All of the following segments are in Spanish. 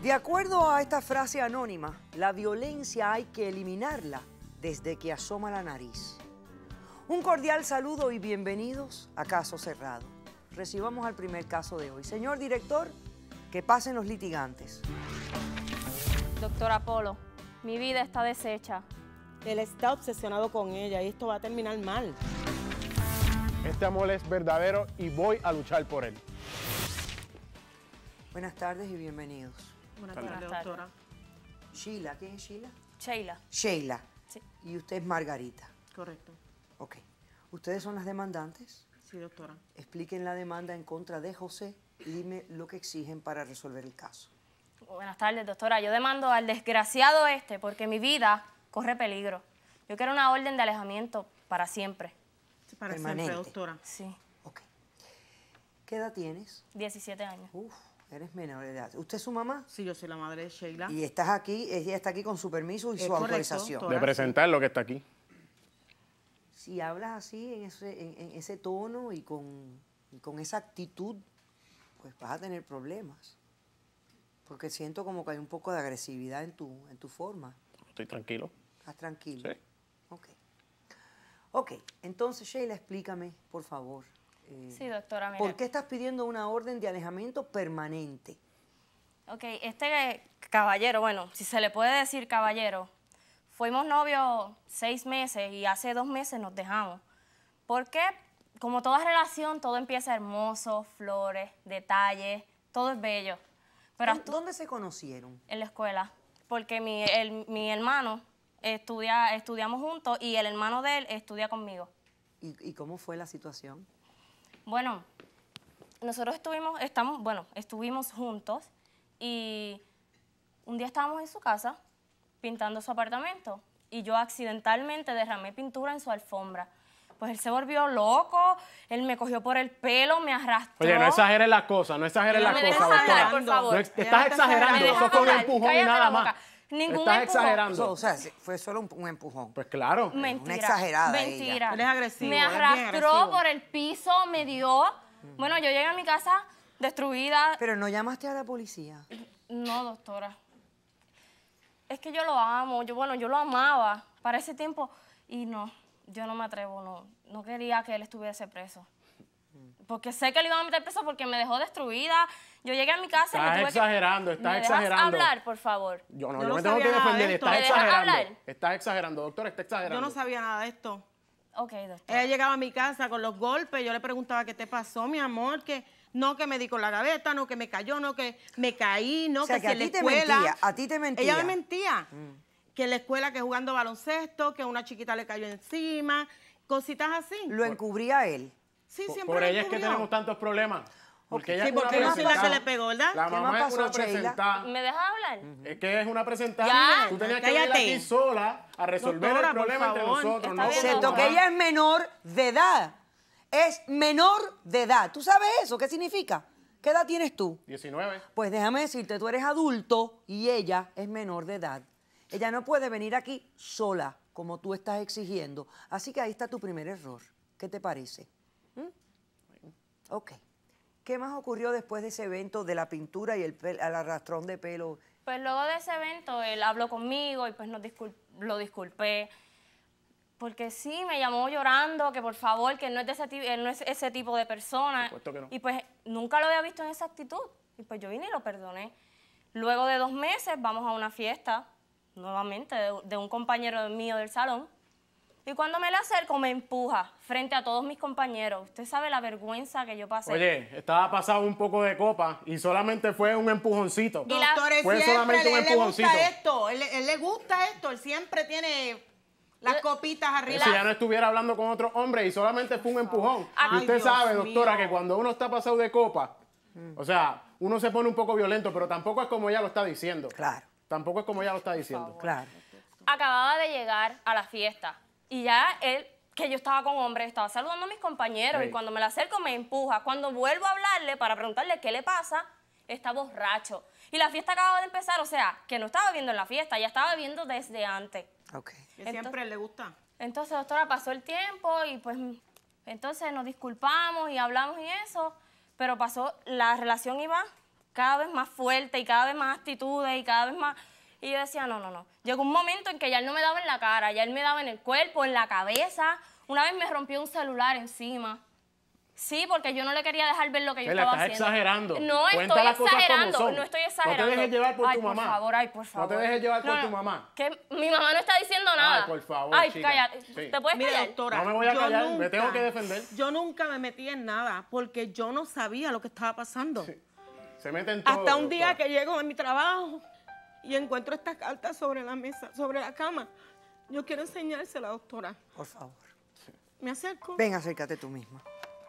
De acuerdo a esta frase anónima, la violencia hay que eliminarla desde que asoma la nariz. Un cordial saludo y bienvenidos a Caso Cerrado. Recibamos al primer caso de hoy. Señor director, que pasen los litigantes. Doctor Apolo, mi vida está deshecha. Él está obsesionado con ella y esto va a terminar mal. Este amor es verdadero y voy a luchar por él. Buenas tardes y bienvenidos. Buenas tardes, tardes, doctora. Sheila, ¿quién es Sheila? Sheila. Sheila. Sí. Y usted es Margarita. Correcto. Ok. ¿Ustedes son las demandantes? Sí, doctora. Expliquen la demanda en contra de José y dime lo que exigen para resolver el caso. Buenas tardes, doctora. Yo demando al desgraciado este porque mi vida corre peligro. Yo quiero una orden de alejamiento para siempre. Sí, para Permanente. siempre, doctora. Sí, Ok. ¿Qué edad tienes? 17 años. Uf, eres menor de edad. ¿Usted es su mamá? Sí, yo soy la madre de Sheila. Y estás aquí, ella está aquí con su permiso y Es su correcto, autorización. doctora. De presentar lo que está aquí. Si hablas así, en ese tono y con esa actitud, pues vas a tener problemas. Porque siento como que hay un poco de agresividad en tu forma. Estoy tranquilo. ¿Estás tranquilo? Sí. Ok. Ok, entonces Sheila, explícame, por favor. Sí, doctora, mira. ¿Por qué estás pidiendo una orden de alejamiento permanente? Ok, este caballero, bueno, si se le puede decir caballero, fuimos novios 6 meses y hace 2 meses nos dejamos. Porque, como toda relación, todo empieza hermoso, flores, detalles, todo es bello. Pero ¿Dónde se conocieron? en la escuela, porque mi hermano estudiamos juntos y el hermano de él estudia conmigo. ¿Y cómo fue la situación? Bueno, nosotros estuvimos juntos y un día estábamos en su casa pintando su apartamento y yo accidentalmente derramé pintura en su alfombra. Pues él se volvió loco, él me cogió por el pelo, me arrastró. Oye, no exageres las cosas, no exageres las ¿Me cosas, dejas hablar, doctora. por favor? No, estás exagerando, ¿Me dejas eso fue un hablar? empujón y Cállate nada la boca. más. Ningún Estás empujón. exagerando. O sea, fue solo un empujón. Pues claro. Mentira. Una exagerada Mentira. ella. Él es agresivo, Me él es bien arrastró agresivo. por el piso, me dio. Bueno, yo llegué a mi casa destruida. Pero no llamaste a la policía. No, doctora. Es que yo lo amo. Yo lo amaba para ese tiempo y no, yo no me atrevo, no quería que él estuviese preso. Porque sé que le iban a meter preso porque me dejó destruida. Yo llegué a mi casa y me Estás tuve exagerando, estás ¿Me exagerando. dejas hablar, por favor? Yo Yo me no tengo que sabía nada de defender, esto. estás ¿Me dejas exagerando. hablar? Estás exagerando, doctor, está exagerando. Yo no sabía nada de esto. Ok, doctora. Ella llegaba a mi casa con los golpes, yo le preguntaba qué te pasó, mi amor, que no que me di con la gaveta, no que me cayó, no que me caí, no O sea, que que si a en la ti te escuela. mentía, a ti te mentía. Ella me mentía. Que en la escuela que jugando baloncesto, que una chiquita le cayó encima, cositas así. Lo encubría él. Sí, siempre Por lo ella es que encubrió. tenemos tantos problemas. Porque ella Sí, es una porque yo soy la que presentada. le pegó, ¿verdad? La ¿Qué mamá más es una pasó, Sheila? presentada. ¿Me dejas hablar? Es que es una presentada. Ya, Tú tenías que venir cállate. aquí sola a resolver Doctora, el problema por entre favor. nosotros. Está No bien, con tu Excepto que mamá. ella es menor de edad. Es menor de edad. ¿Tú sabes eso? ¿Qué significa? ¿Qué edad tienes tú? 19. Pues déjame decirte, tú eres adulto y ella es menor de edad. Ella no puede venir aquí sola, como tú estás exigiendo. Así que ahí está tu primer error. ¿Qué te parece? Ok. ¿Qué más ocurrió después de ese evento de la pintura y el arrastrón de pelo? Pues luego de ese evento, él habló conmigo y pues lo disculpé. Porque sí, me llamó llorando, que por favor, que él no es ese tipo de persona. Supuesto que no. Y pues nunca lo había visto en esa actitud. Y pues yo vine y lo perdoné. Luego de 2 meses vamos a una fiesta, nuevamente, de un compañero mío del salón. Y cuando me le acerco, me empuja frente a todos mis compañeros. Usted sabe la vergüenza que yo pasé. Oye, estaba pasado un poco de copa y solamente fue un empujoncito. Y la- Doctor, él Fue siempre, solamente un él le empujoncito. gusta esto, él le gusta esto, él siempre tiene las copitas arriba. Si ya no estuviera hablando con otro hombre y solamente fue un empujón. Ay, Y usted Dios sabe, doctora, mío. que cuando uno está pasado de copa, o sea, uno se pone un poco violento, pero tampoco es como ella lo está diciendo. Claro, Tampoco es como ella lo está diciendo. claro. Acababa de llegar a la fiesta y ya él, que yo estaba con hombres, estaba saludando a mis compañeros Ey. y cuando me le acerco me empuja. Cuando vuelvo a hablarle para preguntarle qué le pasa, está borracho. Y la fiesta acababa de empezar, o sea, que no estaba viendo en la fiesta, ya estaba viendo desde antes. Ok. Que siempre le gusta. Entonces, doctora, pasó el tiempo y pues entonces nos disculpamos y hablamos y eso, pero pasó, la relación iba cada vez más fuerte y cada vez más actitudes y cada vez más... Y yo decía, no, no, no. Llegó un momento en que ya él no me daba en la cara, ya él me daba en el cuerpo, en la cabeza. Una vez me rompió un celular encima. Sí, porque yo no le quería dejar ver lo que yo estaba haciendo. Estás exagerando. No Cuenta estoy las cosas como exagerando, son. no estoy exagerando. No te dejes llevar por tu mamá. Por favor. No te dejes llevar por tu mamá. Que mi mamá no está diciendo nada. Ay, por favor, Ay, chica. cállate. Sí. ¿Te puedes Mira, callar? doctora, No me voy a yo callar, me tengo que defender. Yo nunca me metí en nada porque yo no sabía lo que estaba pasando. Sí. Se meten todo. Hasta un día doctora. que llego a mi trabajo y encuentro esta carta sobre la mesa, sobre la cama. Yo quiero enseñársela, doctora. Por favor. Me acerco. Ven, acércate tú misma.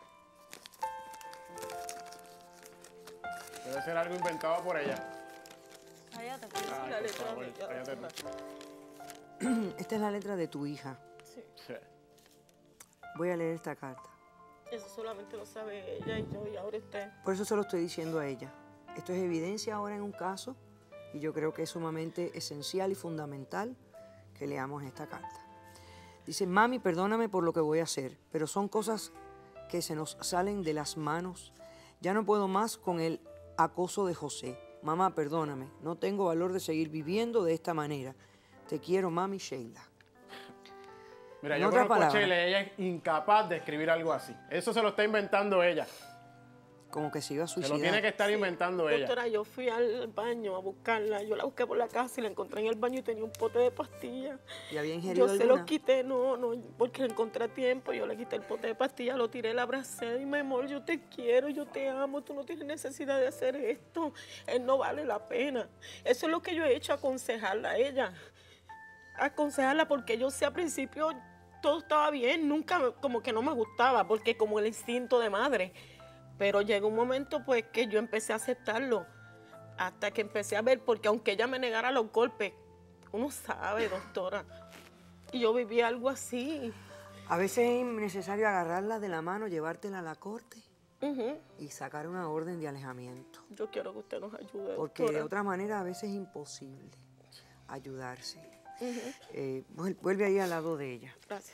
Debe ser algo inventado por ella. Cállate. Ay, la por letra favor, de ella, cállate tú. doctora. Esta es la letra de tu hija. Sí, Sí. Voy a leer esta carta. eso solamente lo sabe ella y yo y ahora usted. Por eso se lo estoy diciendo a ella. Esto es evidencia ahora en un caso y yo creo que es sumamente esencial y fundamental que leamos esta carta. Dice, mami, perdóname por lo que voy a hacer, pero son cosas que se nos salen de las manos. Ya no puedo más con el acoso de José. Mamá, perdóname, no tengo valor de seguir viviendo de esta manera. Te quiero, mami, Sheila. Mira, En yo otras conozco a palabras. Chele, ella es incapaz de escribir algo así. Eso se lo está inventando ella. Como que se iba a Se suicidar. lo tiene que estar inventando ella. Doctora, yo fui al baño a buscarla. Yo la busqué por la casa y la encontré en el baño y tenía un pote de pastillas. ¿Y había ingerido Yo se alguna? lo quité, no, porque la encontré a tiempo. Yo le quité el pote de pastillas, lo tiré, la abracé y mi amor, yo te quiero, yo te amo. Tú no tienes necesidad de hacer esto. Él no vale la pena. Eso es lo que yo he hecho, aconsejarla a ella. Aconsejarla porque yo sé al principio todo estaba bien, nunca como que no me gustaba, porque como el instinto de madre. Pero llegó un momento pues que yo empecé a aceptarlo, hasta que empecé a ver, porque aunque ella me negara los golpes, uno sabe, doctora, y yo viví algo así. A veces es necesario agarrarla de la mano, llevártela a la corte Ujú. y sacar una orden de alejamiento. Yo quiero que usted nos ayude, Porque doctora. de otra manera a veces es imposible ayudarse. Vuelve ahí al lado de ella. Gracias.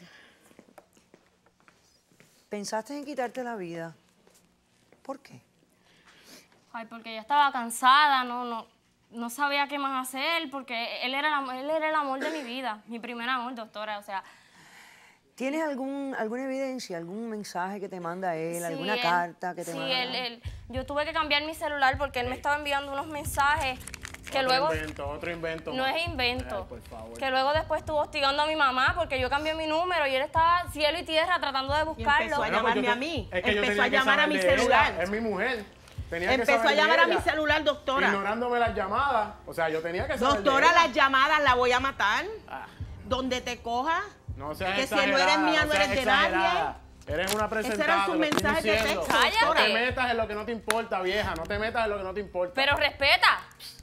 ¿Pensaste en quitarte la vida? ¿Por qué? Ay, porque ya estaba cansada, no sabía qué más hacer, porque él era el amor de mi vida, mi primer amor, doctora, o sea... ¿Tienes alguna evidencia, algún mensaje que te manda él, sí, alguna él- carta que te sí, manda? yo tuve que cambiar mi celular porque él me estaba enviando unos mensajes que luego... Otro invento. No más. es invento. Ay, por favor. Que luego después estuvo hostigando a mi mamá porque yo cambié mi número y él estaba cielo y tierra tratando de buscarlo. empezó a Bueno, pues llamarme yo a mí. es que yo Empezó tenía a que llamar a saber mi de ella. celular. Es mi mujer. Tenía que Empezó a saber de llamar a mi ella. celular, doctora. Ignorándome las llamadas. O sea, yo tenía que saber Doctora, de ella. las llamadas las voy a matar. Ah, Donde te coja. no seas Que si no exagerada, eres mía, no seas eres de nadie. exagerada. Eres una presentada, sus lo estoy mensajes de diciendo. texto, Cállate. No te metas en lo que no te importa, vieja. No te metas en lo que no te importa. Pero respeta.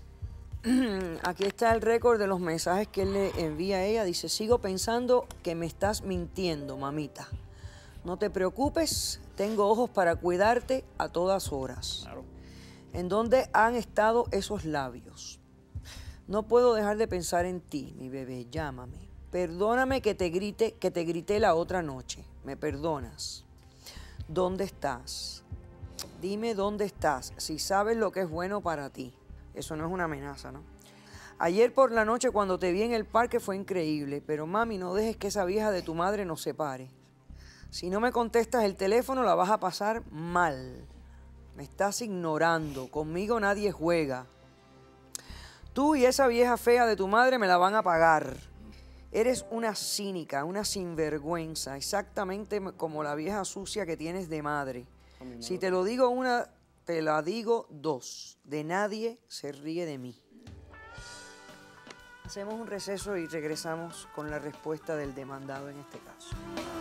Aquí está el récord de los mensajes que él le envía a ella. Dice, sigo pensando que me estás mintiendo, mamita. No te preocupes, tengo ojos para cuidarte a todas horas. Claro. ¿En dónde han estado esos labios? No puedo dejar de pensar en ti, mi bebé, llámame. Perdóname que te grité la otra noche. ¿Me perdonas? ¿Dónde estás? Dime dónde estás, si sabes lo que es bueno para ti. Eso no es una amenaza, ¿no? Ayer por la noche cuando te vi en el parque fue increíble, pero mami, no dejes que esa vieja de tu madre nos separe. Si no me contestas el teléfono la vas a pasar mal. Me estás ignorando, conmigo nadie juega. Tú y esa vieja fea de tu madre me la van a pagar. Eres una cínica, una sinvergüenza, exactamente como la vieja sucia que tienes de madre. Si te lo digo una, te la digo dos. De nadie se ríe de mí. Hacemos un receso y regresamos con la respuesta del demandado en este caso.